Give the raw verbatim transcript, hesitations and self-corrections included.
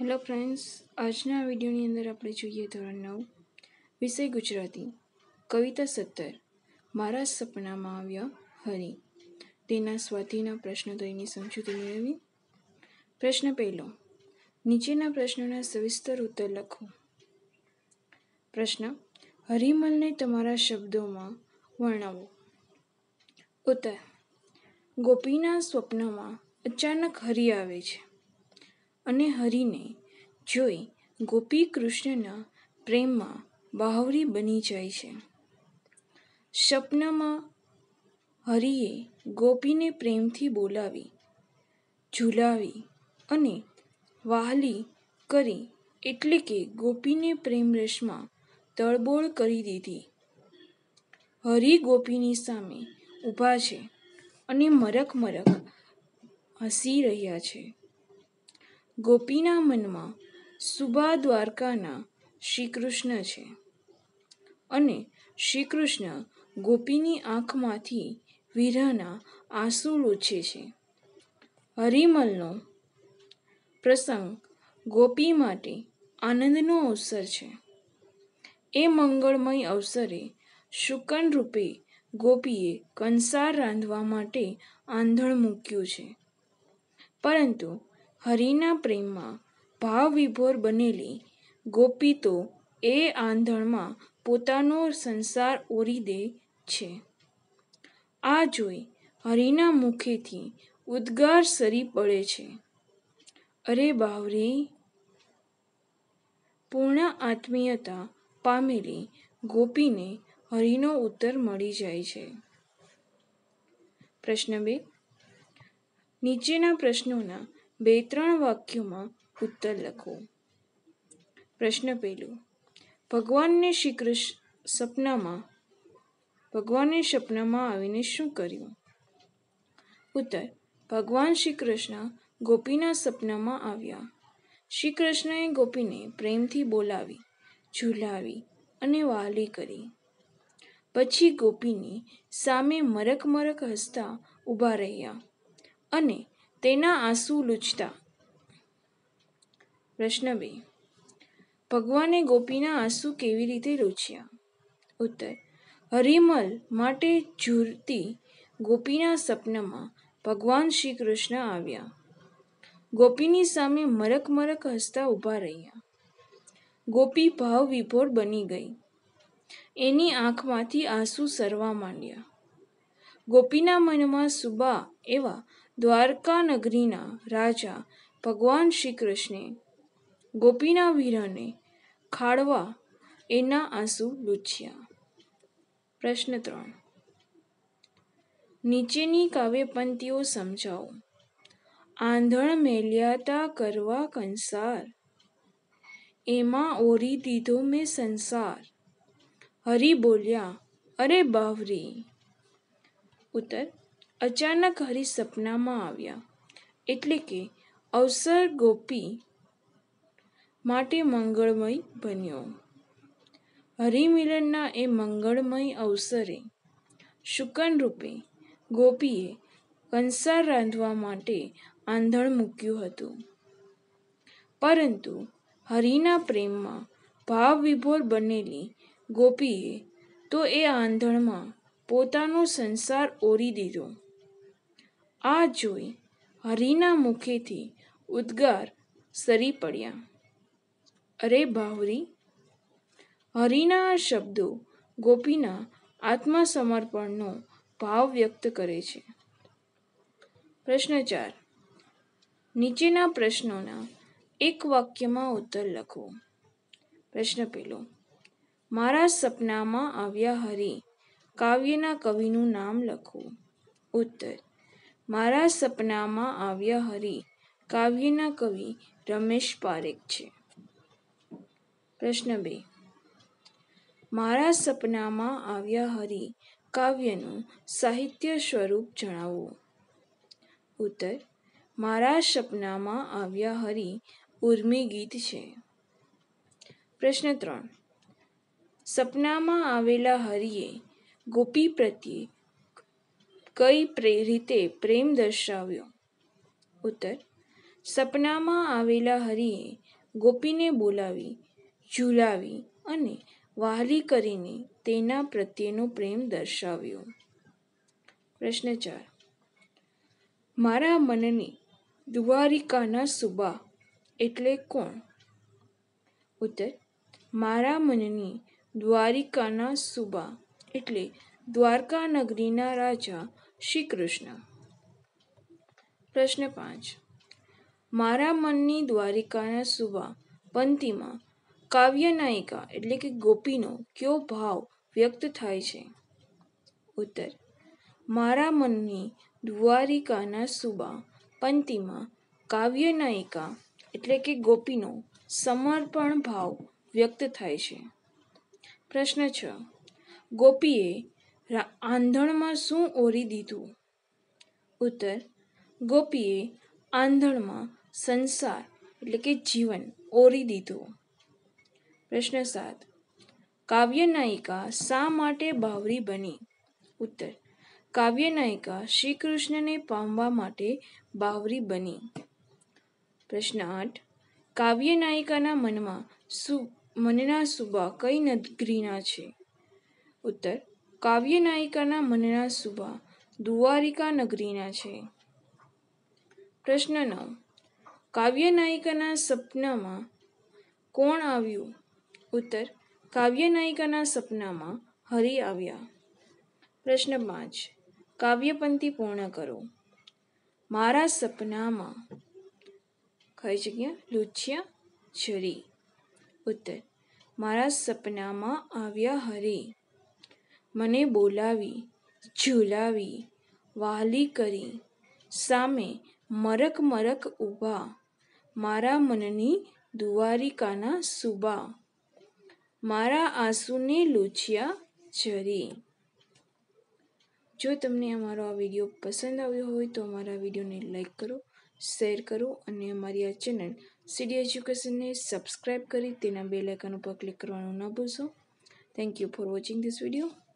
Hello friends, આજના વિડીયોની અંદર આપણે જોઈએ ધોરણ નવ વિષય ગુજરાતી કવિતા સત્તર મારા સપનામાં આવ્યા હરી. તેના સ્વાધ્યાયના પ્રશ્નો દયની સમજૂતી મેળવી. પ્રશ્ન પહેલો, નીચેના પ્રશ્નોના સવિસ્તર ઉત્તર લખો. પ્રશ્ન, હરિમલને તમારા શબ્દોમાં વર્ણવો. ઉત્તર, ગોપીના સ્વપ્નમાં અચાનક હરિ આવે છે અને હરિને જોઈ ગોપી કૃષ્ણના પ્રેમમાં બાવરી બની જાય છે. સપનામાં હરિએ ગોપીને પ્રેમથી બોલાવી, ઝૂલાવી અને વહાલી કરી એટલે કે ગોપીને પ્રેમરસમાં તળબોળ કરી દીધી. હરિ ગોપીની સામે ઊભા છે અને મરક મરક હસી રહ્યા છે. ગોપીના મનમાં સુબા દ્વારકાના શ્રીકૃષ્ણ છે અને શ્રીકૃષ્ણ ગોપીની આંખમાંથી વિરહના આંસુ લૂછે છે. હરિમલનો પ્રસંગ ગોપી માટે આનંદનો અવસર છે. એ મંગળમય અવસરે શુકન રૂપે ગોપીએ કંસાર રાંધવા માટે આંધણ મૂક્યું છે, પરંતુ હરિના પ્રેમમાં ભાવવિભોર બનેલી ગોપી તો એ આંધણમાં પોતાનો સંસાર ઓરી દે છે. આ જોઈ હરિના મુખેથી ઉદ્ગાર સરી પડે છે, અરે બાવરી! પૂર્ણ આત્મીયતા પામેલી ગોપીને હરિનો ઉત્તર મળી જાય છે. પ્રશ્ન બે, નીચેના પ્રશ્નોના બે ત્રણ વાક્યોમાં ઉત્તર લખો. પ્રશ્ન પહેલો, ભગવાનને શ્રી કૃષ્ણ સપનામાં ભગવાને સપનામાં આવીને શું કર્યું? ઉત્તર, ભગવાન શ્રી કૃષ્ણ ગોપીના સપનામાં આવ્યા. શ્રી કૃષ્ણએ ગોપીને પ્રેમથી બોલાવી, ઝૂલાવી અને વહાલી કરી. પછી ગોપીની સામે મરક મરક હસતા ઊભા રહ્યા અને તેના આંસુ લૂછતા. પ્રશ્ન બે, ભગવાને ગોપીના આંસુ કેવી રીતે લૂછ્યા? ઉત્તર, હરિમલ માટે ઝૂરતી ગોપીના સપનામાં ભગવાન શ્રી કૃષ્ણ આવ્યા. ગોપીની સામે મરક મરક હસતા ઊભા રહ્યા. ગોપી ભાવ વિભોર બની ગઈ. એની આંખમાંથી આંસુ સરવા માંડ્યા. ગોપીના મનમાં સુબા એવા દ્વારકા નગરીના રાજા ભગવાન શ્રી કૃષ્ણે ગોપીના વિરહને ખાળવા એના આંસુ લૂછ્યા. પ્રશ્ન ત્રણ, નીચેની કાવ્ય પંક્તિઓ સમજાવો. આંધણ મેલ્યાતા કરવા કંસાર, એમાં ઓરી દીધો મેં સંસાર. હરિ બોલ્યા, અરે બાવરી! ઉત્તર, અચાનક હરિ સપનામાં આવ્યા એટલે કે અવસર ગોપી માટે મંગળમય બન્યો. હરિમિલનના એ મંગળમય અવસરે શુકન રૂપે ગોપીએ કંસાર રાંધવા માટે આંધણ મૂક્યું હતું, પરંતુ હરિના પ્રેમમાં ભાવવિભોર બનેલી ગોપીએ તો એ આંધણમાં પોતાનો સંસાર ઓરી દીધો. આ જોઈ હરિના મુખેથી ઉદ્ગાર સરી પડ્યા, અરે બાવરી! હરિના આ શબ્દો ગોપીના આત્મસમર્પણનો ભાવ વ્યક્ત કરે છે. પ્રશ્ન ચાર, નીચેના પ્રશ્નોના એક વાક્યમાં ઉત્તર લખો. પ્રશ્ન પહેલો, મારા સપનામાં આવ્યા હરિ કાવ્યના કવિનું નામ લખો. ઉત્તર, મારા સપનામાં આવ્યા હરિ કાવ્યના કવિ રમેશ પારેખ છે. પ્રશ્ન બે, મારા સપનામાં આવ્યા હરિ કાવ્યનું સાહિત્ય સ્વરૂપ જણાવો. ઉત્તર, મારા સપનામાં આવ્યા હરિ ઉર્મી ગીત છે. પ્રશ્ન ત્રણ, સપનામાં આવેલા હરિએ ગોપી પ્રત્યે કઈ રીતે પ્રેમ દર્શાવ્યો? ઉત્તર, સપનામાં આવેલા હરિએ ગોપીને બોલાવી, ઝૂલાવી અને વહાલી કરીને તેના પ્રત્યેનો પ્રેમ દર્શાવ્યો. પ્રશ્ન ચાર. મારા મનની દ્વારિકાના સુબા એટલે કોણ? ઉત્તર. મારા મનની દ્વારિકાના સુબા એટલે દ્વારકા નગરીના રાજા શ્રી કૃષ્ણ. પ્રશ્ન પાંચ. મારા મનની દ્વારિકાના સુબા પંક્તિમાં કાવ્ય નાયિકા એટલે કે ગોપીનો કયો ભાવ વ્યક્ત થાય છે? ઉત્તર. મારા મનની દ્વારિકાના સુબા પંક્તિમાં કાવ્ય નાયિકા એટલે કે ગોપીનો સમર્પણ ભાવ વ્યક્ત થાય છે. પ્રશ્ન છ. ગોપીએ આંધણમાં શું ઓરી દીધું? ઉત્તર. ગોપીએ આંધણમાં સંસાર એટલે કે જીવન ઓરી દીધું. પ્રશ્ન સાત. કાવ્ય નાયિકા શા માટે બાવરી બની? ઉત્તર. કાવ્ય નાયિકા શ્રી કૃષ્ણને પામવા માટે બાવરી બની. પ્રશ્ન આઠ. કાવ્ય નાયિકાના મનમાં સુ મનના સુબા કઈ નગરીના છે? ઉત્તર. કાવ્ય નાયિકાના મનના સુબા દ્વારિકા નગરીના છે. પ્રશ્ન નવ. કાવ્ય નાયિકાના સપનામાં કોણ આવ્યું? ઉત્તર. કાવ્ય નાયિકાના સપનામાં હરિ આવ્યા. પ્રશ્ન પાંચ. કાવ્ય પંક્તિ પૂર્ણ કરો. મારા સપનામાં કઈ જગ્યા લૂછ્યા ઝરી. ઉત્તર. મારા સપનામાં આવ્યા હરિ. મને બોલાવી, ઝૂલાવી, વહાલી કરી, સામે મરક મરક ઊભા, મારા મનની દ્વારિકાના સુબા, મારા આંસુને લૂછ્યા ઝરી. જો તમને અમારો આ વિડીયો પસંદ આવ્યો હોય તો અમારા વિડીયોને લાઈક કરો, શેર કરો અને અમારી આ ચેનલ સીડી એજ્યુકેશનને સબસ્ક્રાઈબ કરી તેના બેલ આઇકન ઉપર ક્લિક કરવાનું ન ભૂલશો. Thank you for watching this video.